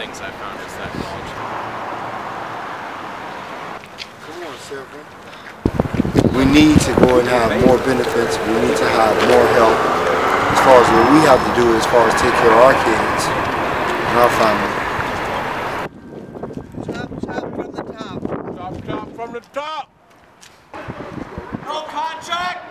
things I found is that knowledge. Come on, Silver. We need to go and have more benefits. We need to have more help as far as what we have to do as far as take care of our kids and our family. Top from the top. Top from the top. No contract.